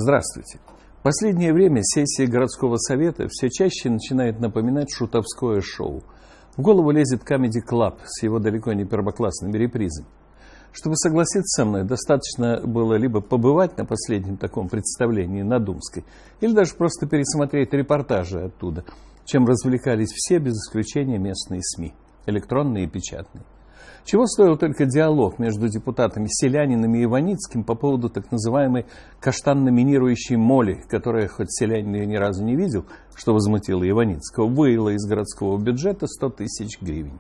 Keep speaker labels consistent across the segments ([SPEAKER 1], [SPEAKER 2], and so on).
[SPEAKER 1] Здравствуйте. В последнее время сессия городского совета все чаще начинает напоминать шутовское шоу. В голову лезет Comedy Club с его далеко не первоклассными репризами. Чтобы согласиться со мной, достаточно было либо побывать на последнем таком представлении на Думской, или даже просто пересмотреть репортажи оттуда, чем развлекались все, без исключения местные СМИ, электронные и печатные. Чего стоил только диалог между депутатами Селяниным и Иваницким по поводу так называемой каштан-номинирующей моли, которая, хоть селянин ее ни разу не видел, что возмутило Иваницкого, выила из городского бюджета 100 тысяч гривен.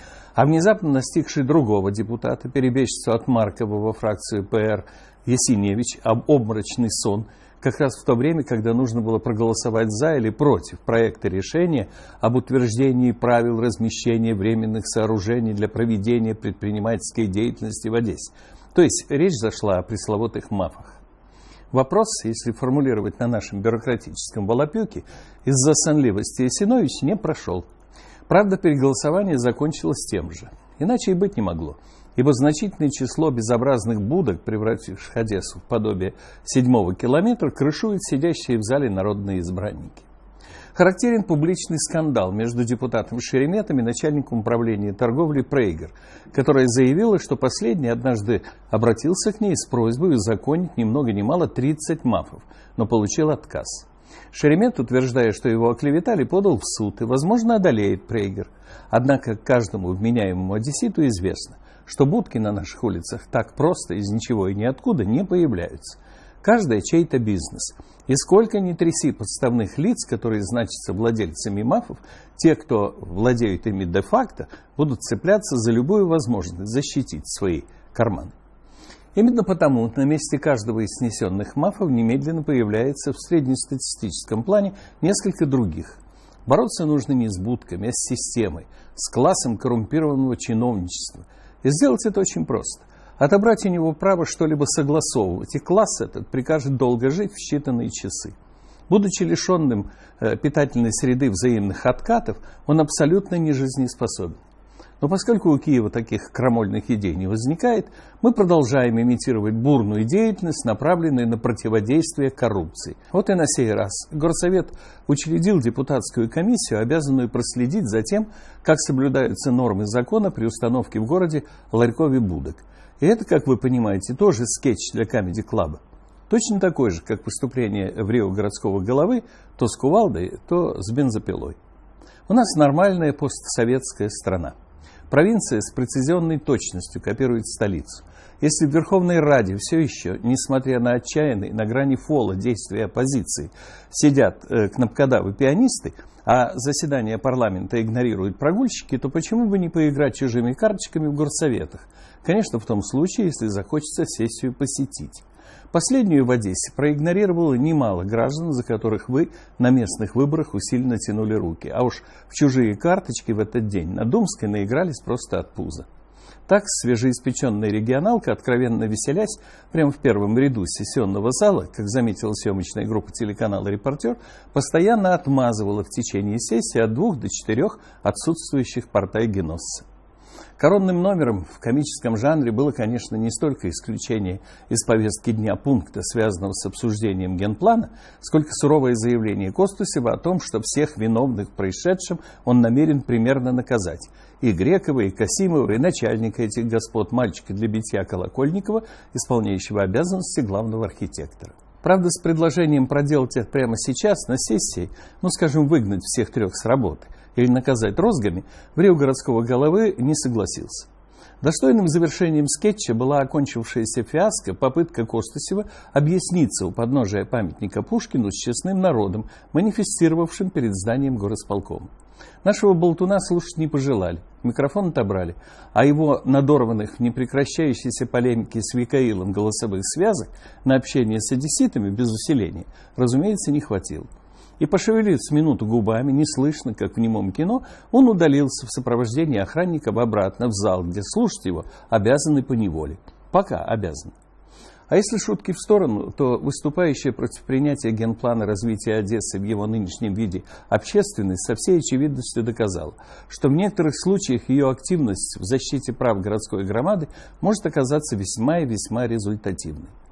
[SPEAKER 1] А внезапно настигший другого депутата, перебежчицу от Маркова во фракцию ПР Ясиневич, обморочный сон, как раз в то время, когда нужно было проголосовать за или против проекта решения об утверждении правил размещения временных сооружений для проведения предпринимательской деятельности в Одессе. То есть речь зашла о пресловутых МАФах. Вопрос, если формулировать на нашем бюрократическом волопюке, из-за сонливости Ясинович не прошел. Правда, переголосование закончилось тем же. Иначе и быть не могло, ибо значительное число безобразных будок, превративших Одессу в подобие 7-го километра, крышуют сидящие в зале народные избранники. Характерен публичный скандал между депутатом Шереметом и начальником управления торговли Прейгер, которая заявила, что последний однажды обратился к ней с просьбой узаконить ни много ни мало 30 МАФов, но получил отказ. Шеремет, утверждая, что его оклеветали, подал в суд и, возможно, одолеет Прейгер. Однако каждому вменяемому одесситу известно, что будки на наших улицах так просто из ничего и ниоткуда не появляются. Каждая чей-то бизнес. И сколько ни тряси подставных лиц, которые значатся владельцами МАФов, те, кто владеют ими де-факто, будут цепляться за любую возможность защитить свои карманы. Именно потому на месте каждого из снесенных МАФов немедленно появляется в среднестатистическом плане несколько других. Бороться нужно не с будками, а с системой, с классом коррумпированного чиновничества. И сделать это очень просто. Отобрать у него право что-либо согласовывать, и класс этот прикажет долго жить в считанные часы. Будучи лишенным питательной среды взаимных откатов, он абсолютно не жизнеспособен. Но поскольку у Киева таких крамольных идей не возникает, мы продолжаем имитировать бурную деятельность, направленную на противодействие коррупции. Вот и на сей раз Горсовет учредил депутатскую комиссию, обязанную проследить за тем, как соблюдаются нормы закона при установке в городе ларьков и будок. И это, как вы понимаете, тоже скетч для Comedy Club. Точно такой же, как выступление в Рио городского головы, то с кувалдой, то с бензопилой. У нас нормальная постсоветская страна. Провинция с прецизионной точностью копирует столицу. Если в Верховной Раде все еще, несмотря на отчаянные, на грани фола действия оппозиции, сидят кнопкодавы пианисты, а заседания парламента игнорируют прогульщики, то почему бы не поиграть чужими карточками в горсоветах? Конечно, в том случае, если захочется сессию посетить. Последнюю в Одессе проигнорировало немало граждан, за которых вы на местных выборах усиленно тянули руки. А уж в чужие карточки в этот день на Думской наигрались просто от пуза. Так свежеиспеченная регионалка, откровенно веселясь, прямо в первом ряду сессионного зала, как заметила съемочная группа телеканала «Репортер», постоянно отмазывала в течение сессии от 2 до 4 отсутствующих портайгеносцев. Коронным номером в комическом жанре было, конечно, не столько исключение из повестки дня пункта, связанного с обсуждением генплана, сколько суровое заявление Костусева о том, что всех виновных в происшедшем он намерен примерно наказать. И Грекова, и Касимова, и начальника этих господ, мальчика для битья Колокольникова, исполняющего обязанности главного архитектора. Правда, с предложением проделать это прямо сейчас, на сессии, скажем, выгнать всех 3 с работы, или наказать розгами, в Рио городского головы не согласился. Достойным завершением скетча была окончившаяся фиаско попытка Костусева объясниться у подножия памятника Пушкину с честным народом, манифестировавшим перед зданием горосполкома. Нашего болтуна слушать не пожелали, микрофон отобрали, а его надорванных в непрекращающейся полемике с Микаилом голосовых связок на общение с одесситами без усиления, разумеется, не хватило. И, пошевелив с минуту губами, неслышно, как в немом кино, он удалился в сопровождении охранников обратно в зал, где слушать его обязаны поневоле. Пока обязаны. А если шутки в сторону, то выступающая против принятия генплана развития Одессы в его нынешнем виде общественность со всей очевидностью доказала, что в некоторых случаях ее активность в защите прав городской громады может оказаться весьма и весьма результативной.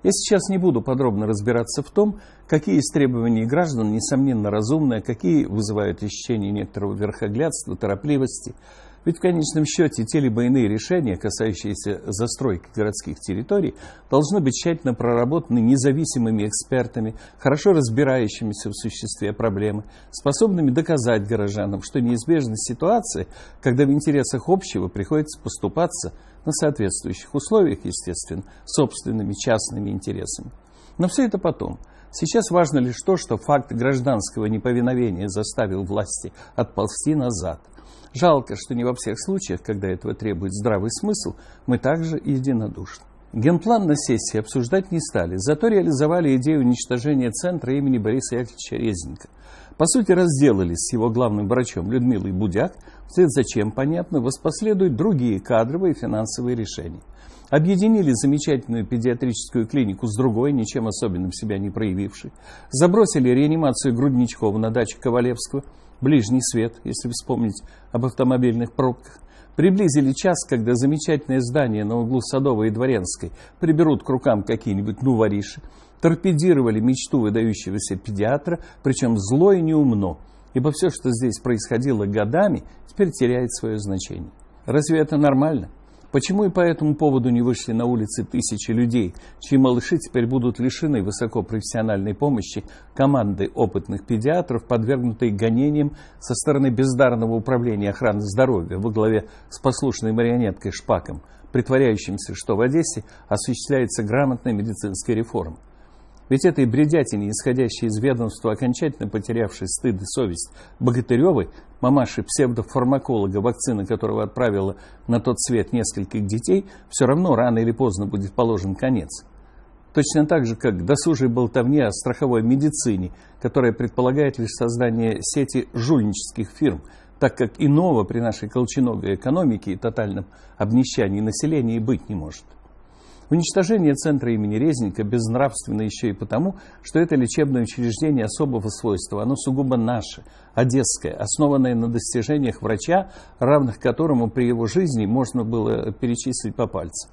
[SPEAKER 1] Я сейчас не буду подробно разбираться в том, какие из требований граждан, несомненно, разумные, а какие вызывают ощущение некоторого верхоглядства, торопливости. Ведь в конечном счете те либо иные решения, касающиеся застройки городских территорий, должны быть тщательно проработаны независимыми экспертами, хорошо разбирающимися в существе проблемы, способными доказать горожанам, что неизбежна ситуация, когда в интересах общего приходится поступаться на соответствующих условиях, естественно, собственными частными интересами. Но все это потом. Сейчас важно лишь то, что факт гражданского неповиновения заставил власти отползти назад. Жалко, что не во всех случаях, когда этого требует здравый смысл, мы также единодушны. Генплан на сессии обсуждать не стали, зато реализовали идею уничтожения центра имени Бориса Яковлевича Резника. По сути, разделались с его главным врачом Людмилой Будяк, вслед за чем, понятно, воспоследуют другие кадровые и финансовые решения. Объединили замечательную педиатрическую клинику с другой, ничем особенным себя не проявившей. Забросили реанимацию Грудничкова на даче Ковалевского, ближний свет, если вспомнить об автомобильных пробках. Приблизили час, когда замечательное здание на углу Садовой и Дворянской приберут к рукам какие-нибудь нувориши. Торпедировали мечту выдающегося педиатра, причем зло и неумно, ибо все, что здесь происходило годами, теперь теряет свое значение. Разве это нормально? Почему и по этому поводу не вышли на улицы тысячи людей, чьи малыши теперь будут лишены высокопрофессиональной помощи команды опытных педиатров, подвергнутой гонениям со стороны бездарного управления охраны здоровья во главе с послушной марионеткой Шпаком, притворяющимся, что в Одессе осуществляется грамотная медицинская реформа? Ведь этой бредятине, исходящей из ведомства, окончательно потерявшей стыд и совесть Богатыревой, мамаши псевдофармаколога, вакцина которого отправила на тот свет нескольких детей, все равно рано или поздно будет положен конец. Точно так же, как досужей болтовне о страховой медицине, которая предполагает лишь создание сети жульнических фирм, так как иного при нашей колченогой экономике и тотальном обнищании населения и быть не может. Уничтожение центра имени Резника безнравственно еще и потому, что это лечебное учреждение особого свойства, оно сугубо наше, одесское, основанное на достижениях врача, равных которому при его жизни можно было перечислить по пальцам.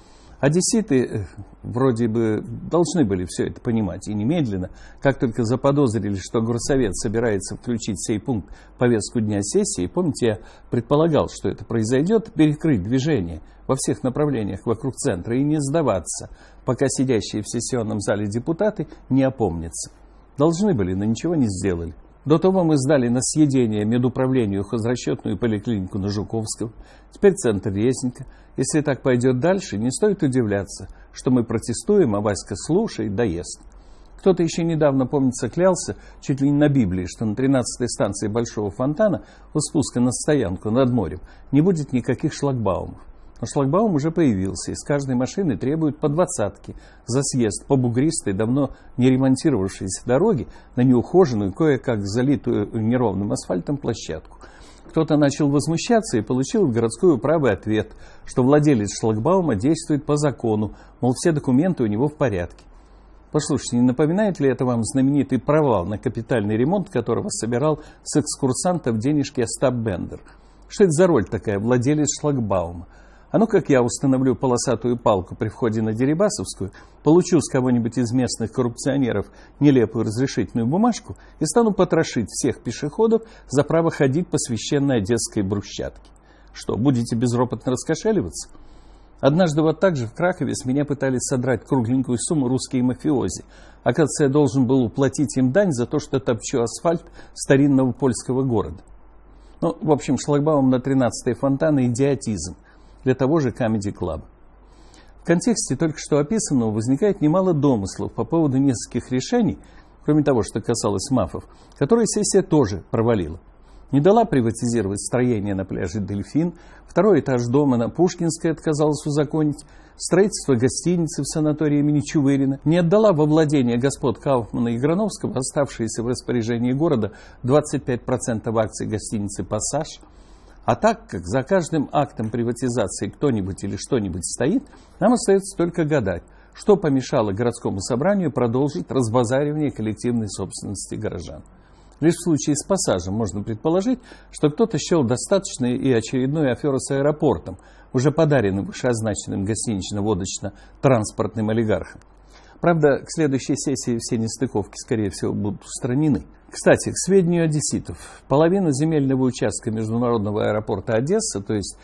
[SPEAKER 1] Одесситы вроде бы должны были все это понимать, и немедленно, как только заподозрили, что горсовет собирается включить сей пункт в повестку дня сессии, помните, я предполагал, что это произойдет, перекрыть движение во всех направлениях вокруг центра и не сдаваться, пока сидящие в сессионном зале депутаты не опомнятся. Должны были, но ничего не сделали. До того мы сдали на съедение медуправлению хозрасчетную поликлинику на Жуковского, теперь центр Резника. Если так пойдет дальше, не стоит удивляться, что мы протестуем, а Васька слушает, да ест. Кто-то еще недавно, помнится, клялся, чуть ли не на Библии, что на 13-й станции Большого фонтана у спуска на стоянку над морем не будет никаких шлагбаумов. Но шлагбаум уже появился, и с каждой машины требуют по 20-ке за съезд по бугристой, давно не ремонтировавшейся дороге на неухоженную, кое-как залитую неровным асфальтом площадку. Кто-то начал возмущаться и получил в городскую управу ответ, что владелец шлагбаума действует по закону, мол, все документы у него в порядке. Послушайте, не напоминает ли это вам знаменитый провал, на капитальный ремонт которого собирал с экскурсантов денежки Остап Бендер? Что это за роль такая, владелец шлагбаума? А ну как я установлю полосатую палку при входе на Дерибасовскую, получу с кого-нибудь из местных коррупционеров нелепую разрешительную бумажку и стану потрошить всех пешеходов за право ходить по священной одесской брусчатке. Что, будете безропотно раскошеливаться? Однажды вот так же в Кракове с меня пытались содрать кругленькую сумму русские мафиози. Оказывается, я должен был уплатить им дань за то, что топчу асфальт старинного польского города. Ну, в общем, шлагбаум на 13-й фонтана – идиотизм для того же Comedy Club. В контексте только что описанного возникает немало домыслов по поводу нескольких решений, кроме того, что касалось мафов, которые сессия тоже провалила. Не дала приватизировать строение на пляже «Дельфин», второй этаж дома на Пушкинской отказалась узаконить, строительство гостиницы в санатории имени Чувырина, не отдала во владение господ Кауфмана и Грановского оставшиеся в распоряжении города 25% акций гостиницы «Пассаж». А так как за каждым актом приватизации кто-нибудь или что-нибудь стоит, нам остается только гадать, что помешало городскому собранию продолжить разбазаривание коллективной собственности горожан. Лишь в случае с «Пассажем» можно предположить, что кто-то счел достаточной и очередную аферу с аэропортом, уже подаренным вышеозначенным гостинично-водочно-транспортным олигархам. Правда, к следующей сессии все нестыковки, скорее всего, будут устранены. Кстати, к сведению одесситов, половина земельного участка международного аэропорта Одесса, то есть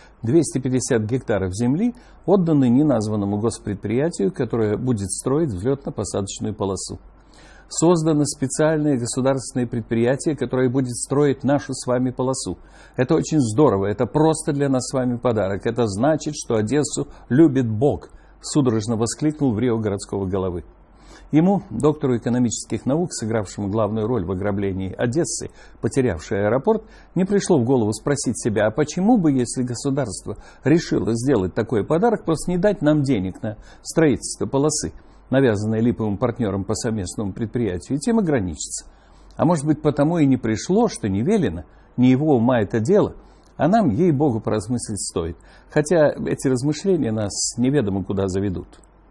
[SPEAKER 1] 250 гектаров земли, отданы неназванному госпредприятию, которое будет строить взлетно-посадочную полосу. Создано специальное государственное предприятие, которое будет строить нашу с вами полосу. Это очень здорово, это просто для нас с вами подарок. Это значит, что Одессу любит Бог, судорожно воскликнул в Рио городского головы. Ему, доктору экономических наук, сыгравшему главную роль в ограблении Одессы, потерявшей аэропорт, не пришло в голову спросить себя, а почему бы, если государство решило сделать такой подарок, просто не дать нам денег на строительство полосы, навязанной липовым партнером по совместному предприятию, и тем ограничиться. А может быть, потому и не пришло, что не велено, не его ума это дело, а нам, ей-богу, поразмыслить стоит. Хотя эти размышления нас неведомо куда заведут.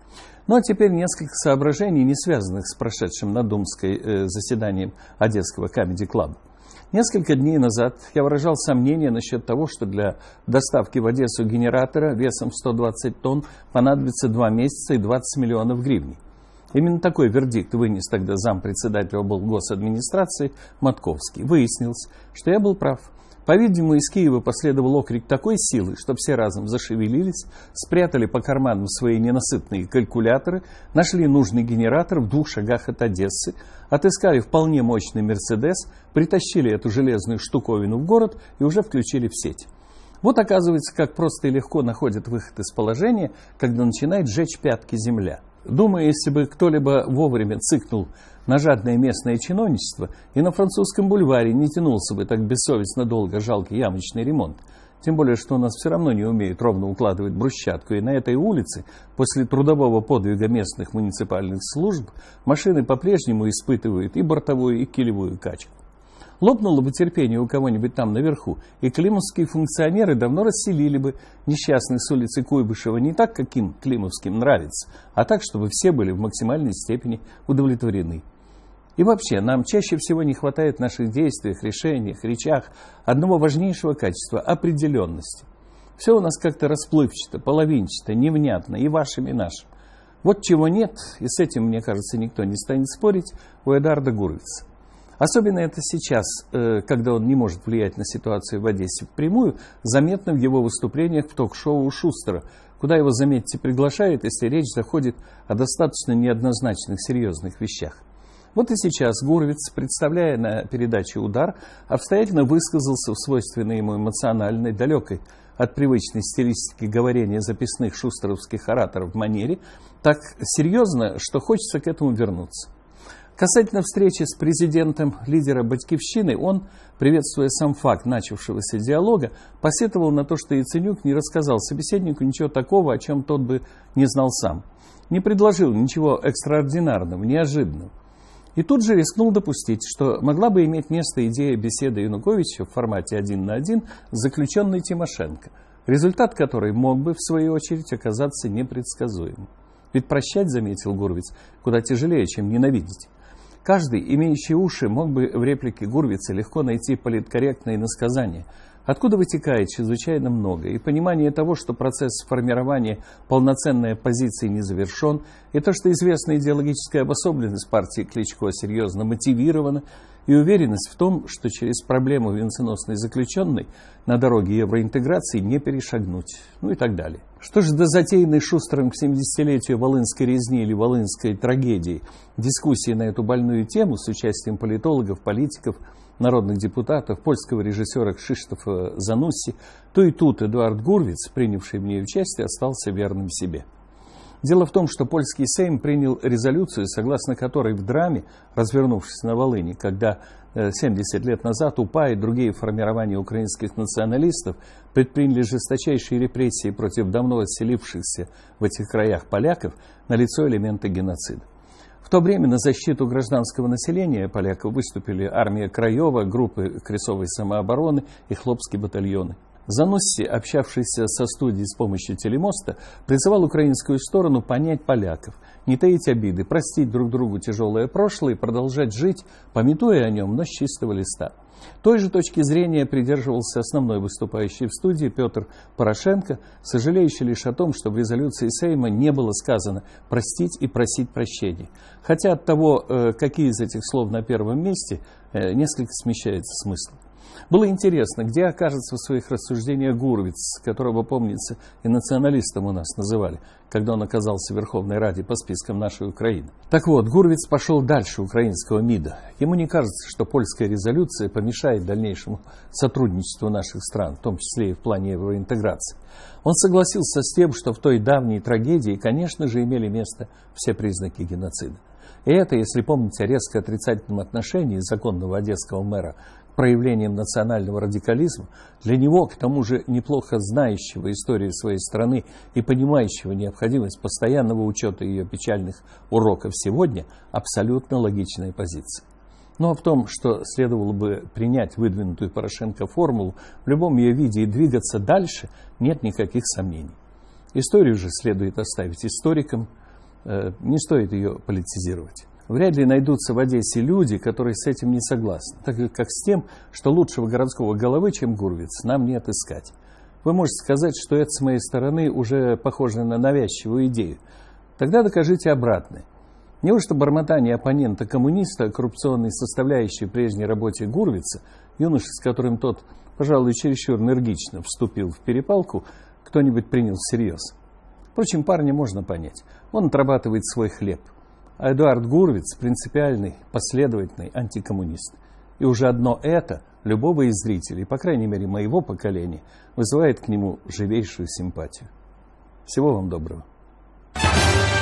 [SPEAKER 1] Ну а теперь несколько соображений, не связанных с прошедшим на Думской заседанием Одесского Comedy Club. Несколько дней назад я выражал сомнения насчет того, что для доставки в Одессу генератора весом 120 тонн понадобится 2 месяца и 20 миллионов гривен. Именно такой вердикт вынес тогда зампредседателя облгосадминистрации Матковский. Выяснилось, что я был прав. По-видимому, из Киева последовал окрик такой силы, что все разом зашевелились, спрятали по карманам свои ненасытные калькуляторы, нашли нужный генератор в 2 шагах от Одессы, отыскали вполне мощный «Мерседес», притащили эту железную штуковину в город и уже включили в сеть. Вот оказывается, как просто и легко находят выход из положения, когда начинает жечь пятки земля. Думаю, если бы кто-либо вовремя цыкнул на жадное местное чиновничество, и на Французском бульваре не тянулся бы так бессовестно долго жалкий ямочный ремонт. Тем более, что у нас все равно не умеют ровно укладывать брусчатку, и на этой улице, после трудового подвига местных муниципальных служб, машины по-прежнему испытывают и бортовую, и килевую качку. Лопнуло бы терпение у кого-нибудь там наверху, и климовские функционеры давно расселили бы несчастных с улицы Куйбышева не так, как им, климовским, нравится, а так, чтобы все были в максимальной степени удовлетворены. И вообще, нам чаще всего не хватает в наших действиях, решениях, речах одного важнейшего качества – определенности. Все у нас как-то расплывчато, половинчато, невнятно, и вашим, и нашим. Вот чего нет, и с этим, мне кажется, никто не станет спорить, у Эдуарда Гурвица. Особенно это сейчас, когда он не может влиять на ситуацию в Одессе впрямую, заметно в его выступлениях в ток-шоу у Шустера, куда его, заметьте, приглашают, если речь заходит о достаточно неоднозначных серьезных вещах. Вот и сейчас Гурвиц, представляя на передаче «Удар», обстоятельно высказался в свойственной ему эмоциональной, далекой от привычной стилистики говорения записных шустеровских ораторов в манере, так серьезно, что хочется к этому вернуться. Касательно встречи с президентом лидера «Батькивщины», он, приветствуя сам факт начавшегося диалога, посетовал на то, что Яценюк не рассказал собеседнику ничего такого, о чем тот бы не знал сам. Не предложил ничего экстраординарного, неожиданного. И тут же рискнул допустить, что могла бы иметь место идея беседы Януковича в формате 1 на 1 с заключенной Тимошенко, результат которой мог бы, в свою очередь, оказаться непредсказуемым. Ведь прощать, заметил Гурвиц, куда тяжелее, чем ненавидеть. Каждый, имеющий уши, мог бы в реплике Гурвица легко найти политкорректное иносказание, откуда вытекает чрезвычайно много, и понимание того, что процесс формирования полноценной оппозиции не завершен, и то, что известная идеологическая обособленность партии Кличко серьезно мотивирована, и уверенность в том, что через проблему венценосной заключенной на дороге евроинтеграции не перешагнуть, ну и так далее. Что же до затеянной Шустером к 70-летию Волынской резни или Волынской трагедии дискуссии на эту больную тему с участием политологов, политиков, народных депутатов, польского режиссера Кшиштофа Занусси, то и тут Эдуард Гурвиц, принявший в ней участие, остался верным себе. Дело в том, что польский Сейм принял резолюцию, согласно которой в драме, развернувшись на Волыни, когда 70 лет назад УПА и другие формирования украинских националистов предприняли жесточайшие репрессии против давно отселившихся в этих краях поляков, налицо элементы геноцида. В то время на защиту гражданского населения поляков выступили армия Краева, группы Кресовой самообороны и хлопские батальоны. Занусси, общавшийся со студией с помощью телемоста, призывал украинскую сторону понять поляков, не таить обиды, простить друг другу тяжелое прошлое и продолжать жить, памятуя о нем, но с чистого листа. Той же точки зрения придерживался основной выступающий в студии Петр Порошенко, сожалеющий лишь о том, что в резолюции Сейма не было сказано «простить» и «просить прощения». Хотя от того, какие из этих слов на первом месте, несколько смещается смысл. Было интересно, где окажется в своих рассуждениях Гурвиц, которого, помнится, и националистом у нас называли, когда он оказался в Верховной Раде по спискам нашей Украины. Так вот, Гурвиц пошел дальше украинского МИДа. Ему не кажется, что польская резолюция помешает дальнейшему сотрудничеству наших стран, в том числе и в плане евроинтеграции. Он согласился с тем, что в той давней трагедии, конечно же, имели место все признаки геноцида. И это, если помните о резко отрицательном отношении законного одесского мэра к проявлениям национального радикализма, для него, к тому же неплохо знающего историю своей страны и понимающего необходимость постоянного учета ее печальных уроков сегодня, абсолютно логичная позиция. Но в том, что следовало бы принять выдвинутую Порошенко формулу в любом ее виде и двигаться дальше, нет никаких сомнений. Историю же следует оставить историкам, не стоит ее политизировать. Вряд ли найдутся в Одессе люди, которые с этим не согласны, так как с тем, что лучшего городского головы, чем Гурвиц, нам не отыскать. Вы можете сказать, что это с моей стороны уже похоже на навязчивую идею. Тогда докажите обратное. Неужто бормотание оппонента-коммуниста о коррупционной составляющей прежней работе Гурвица, юноши, с которым тот, пожалуй, чересчур энергично вступил в перепалку, кто-нибудь принял всерьез? Впрочем, парня можно понять. Он отрабатывает свой хлеб. А Эдуард Гурвиц – принципиальный, последовательный антикоммунист. И уже одно это любого из зрителей, по крайней мере моего поколения, вызывает к нему живейшую симпатию. Всего вам доброго.